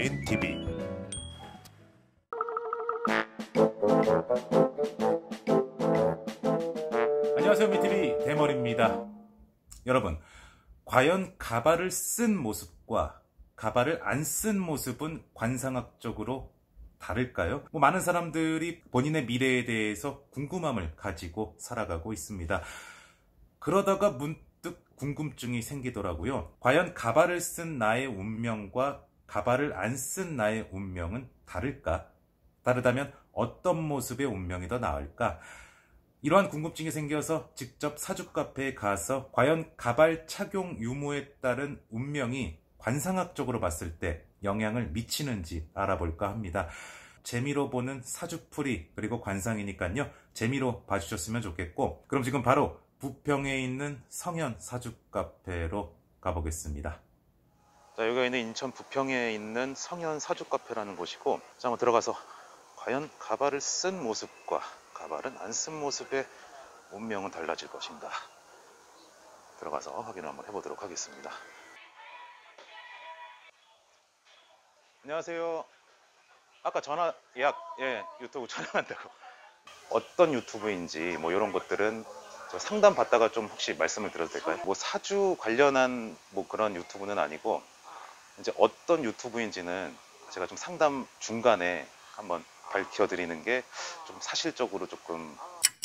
디자인 TV. 안녕하세요, 미TV 대머리입니다. 여러분, 과연 가발을 쓴 모습과 가발을 안 쓴 모습은 관상학적으로 다를까요? 많은 사람들이 본인의 미래에 대해서 궁금함을 가지고 살아가고 있습니다. 그러다가 문득 궁금증이 생기더라고요. 과연 가발을 쓴 나의 운명과 가발을 안 쓴 나의 운명은 다를까? 다르다면 어떤 모습의 운명이 더 나을까? 이러한 궁금증이 생겨서 직접 사주 카페에 가서 과연 가발 착용 유무에 따른 운명이 관상학적으로 봤을 때 영향을 미치는지 알아볼까 합니다. 재미로 보는 사주풀이 그리고 관상이니까요. 재미로 봐주셨으면 좋겠고, 그럼 지금 바로 부평에 있는 성현 사주 카페로 가보겠습니다. 자, 여기가 있는 인천 부평에 있는 성현 사주 카페라는 곳이고, 자, 한번 들어가서 과연 가발을 쓴 모습과 가발은 안 쓴 모습의 운명은 달라질 것인가, 들어가서 확인을 한번 해보도록 하겠습니다. 안녕하세요. 아까 전화 예약, 유튜브 촬영한다고. 어떤 유튜브인지 뭐 이런 것들은 저 상담 받다가 좀 혹시 말씀을 드려도 될까요? 뭐 사주 관련한 뭐 그런 유튜브는 아니고, 이제 어떤 유튜브인지는 제가 좀 상담 중간에 한번 밝혀드리는 게 좀 사실적으로 조금.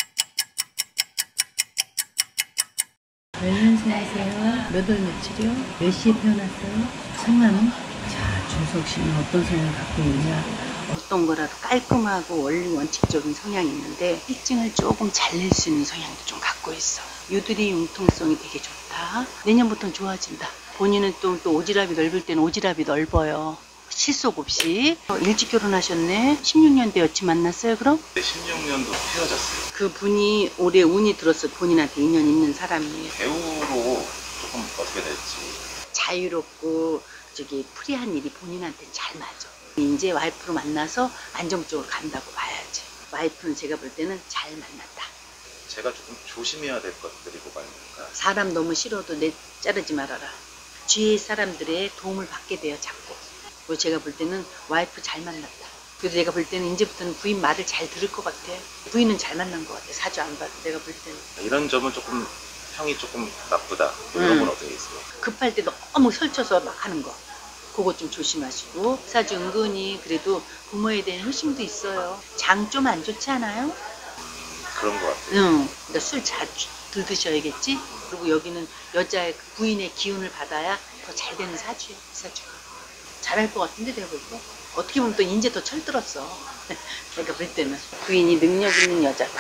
몇 년생이세요? 몇 월 며칠이요? 몇 시에 태어났어요? 성함은? 자, 준석 씨는 어떤 성향을 갖고 있냐? 어떤 거라도 깔끔하고 원리 원칙적인 성향이 있는데 특징을 조금 잘 낼 수 있는 성향도 좀 갖고 있어. 유두리 융통성이 되게 좋다. 내년부터는 좋아진다. 본인은 또 오지랖이 넓을 때는 오지랖이 넓어요. 실속 없이. 일찍 결혼하셨네. 16년대 여친 만났어요 그럼? 네, 16년도 헤어졌어요. 그 분이 올해 운이 들어서 본인한테 인연 있는 사람이에요. 배우로 조금 어떻게 될지. 자유롭고 저기 프리한 일이 본인한테는 잘 맞아. 이제 와이프로 만나서 안정적으로 간다고 봐야지. 와이프는 제가 볼 때는 잘 만났다. 제가 조금 조심해야 될 것들이 뭐가 있는가? 사람 너무 싫어도 내 자르지 말아라. 주위의 사람들의 도움을 받게 돼요 자꾸. 그리고 제가 볼 때는 와이프 잘 만났다. 그래서 내가 볼 때는 이제부터는 부인 말을 잘 들을 것 같아. 부인은 잘 만난 것 같아. 사주 안 봐도 내가 볼 때는. 이런 점은 조금 형이 조금 나쁘다, 이런 건 어떻게 있어요? 급할 때 너무 설쳐서 막 하는 거, 그거 좀 조심하시고. 사주 은근히 그래도 부모에 대한 효심도 있어요. 장 좀 안 좋지 않아요? 그런 것 같아요. 응. 그러니까 술 잘 덜 드셔야겠지. 그리고 여기는 여자의 부인의 기운을 받아야 더 잘 되는 사주예요. 이 사주가 잘할 것 같은데 내가 볼 때. 어떻게 보면 또 이제 더 철들었어. 내가 볼 때는 부인이 능력 있는 여자다.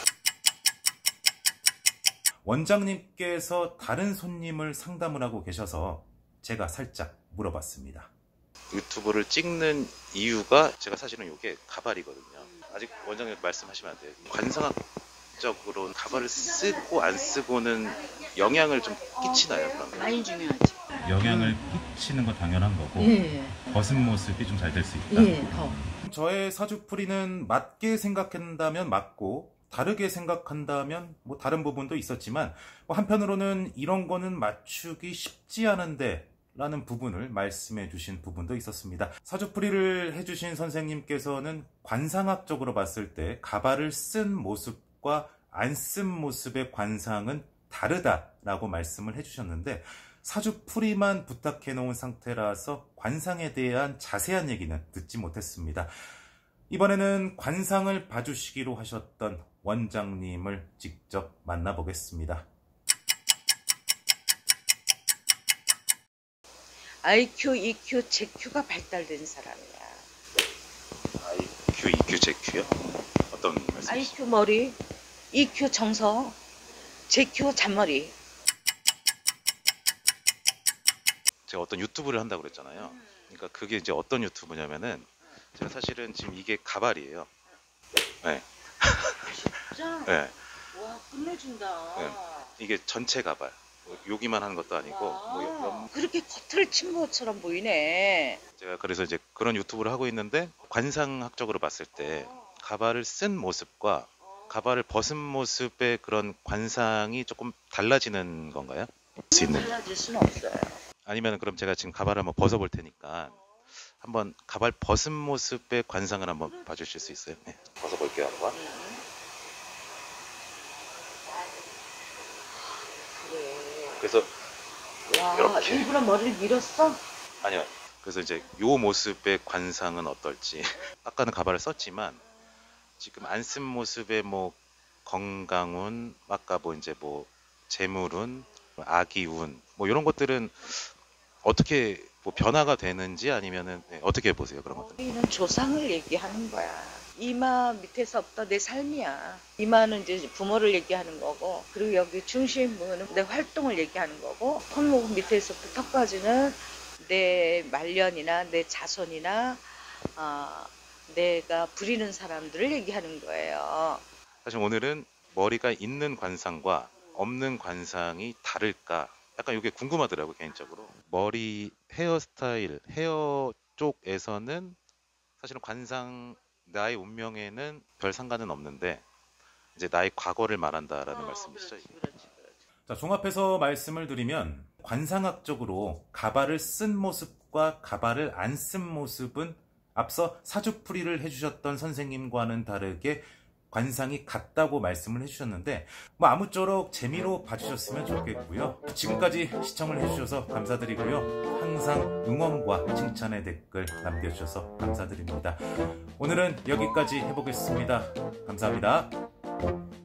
원장님께서 다른 손님을 상담을 하고 계셔서 제가 살짝 물어봤습니다. 유튜브를 찍는 이유가 제가 사실은 이게 가발이거든요. 아직 원장님 말씀하시면 안 돼요. 관상학적으로 가발을 쓰고 안 쓰고는 영향을 좀 끼치나요? 그러면? 많이 중요하지. 영향을 끼치는 건 당연한 거고, 예. 벗은 모습이 좀 잘 될 수 있다. 예, 더. 저의 사주풀이는 맞게 생각한다면 맞고, 다르게 생각한다면 뭐 다른 부분도 있었지만, 한편으로는 이런 거는 맞추기 쉽지 않은데 라는 부분을 말씀해 주신 부분도 있었습니다. 사주풀이를 해주신 선생님께서는 관상학적으로 봤을 때 가발을 쓴 모습과 안 쓴 모습의 관상은 다르다라고 말씀을 해주셨는데, 사주풀이만 부탁해 놓은 상태라서 관상에 대한 자세한 얘기는 듣지 못했습니다. 이번에는 관상을 봐주시기로 하셨던 원장님을 직접 만나보겠습니다. IQ, EQ, JQ가 발달된 사람이야. IQ, EQ, JQ요? 어떤 말씀이시죠? IQ 머리, EQ 정서, JQ 잔머리. 제가 어떤 유튜브를 한다고 그랬잖아요. 그러니까 그게 이제 어떤 유튜브냐면은, 제가 사실은 지금 이게 가발이에요. 네. 진짜? 네. 와, 끝내준다. 네. 이게 전체 가발. 뭐 여기만 하는 것도 아니고, 뭐 그렇게 겉을 친 것처럼 보이네. 제가 그래서 이제 그런 유튜브를 하고 있는데, 관상학적으로 봤을 때 가발을 쓴 모습과 가발을 벗은 모습의 그런 관상이 조금 달라지는 건가요? 달라질 수는 없어요. 아니면 그럼 제가 지금 가발을 한번 벗어볼 테니까 한번 가발 벗은 모습의 관상을 한번 봐주실 수 있어요? 네. 벗어볼게요 한번. 그래. 그래서 와, 이렇게. 일부러 머리를 밀었어? 아니요. 그래서 이제 요 모습의 관상은 어떨지. 아까는 가발을 썼지만 지금 안 쓴 모습의 뭐 건강운, 아까 뭐 이제 뭐 재물운, 아기운, 뭐 이런 것들은 어떻게 뭐 변화가 되는지 아니면은 어떻게 보세요 그런 것들? 우리는 조상을 얘기하는 거야. 이마 밑에서부터 내 삶이야. 이마는 이제 부모를 얘기하는 거고, 그리고 여기 중심부는 내 활동을 얘기하는 거고, 손목 밑에서부터 턱까지는 내 말년이나 내 자손이나 내가 부리는 사람들을 얘기하는 거예요. 사실 오늘은 머리가 있는 관상과 없는 관상이 다를까? 약간 이게 궁금하더라고요, 개인적으로. 머리 헤어스타일, 헤어 쪽에서는 사실은 관상, 나의 운명에는 별 상관은 없는데, 이제 나의 과거를 말한다라는 말씀이시죠? 그렇지. 자, 종합해서 말씀을 드리면 관상학적으로 가발을 쓴 모습과 가발을 안 쓴 모습은 앞서 사주풀이를 해주셨던 선생님과는 다르게 관상이 같다고 말씀을 해주셨는데, 뭐 아무쪼록 재미로 봐주셨으면 좋겠고요. 지금까지 시청을 해주셔서 감사드리고요. 항상 응원과 칭찬의 댓글 남겨주셔서 감사드립니다. 오늘은 여기까지 해보겠습니다. 감사합니다.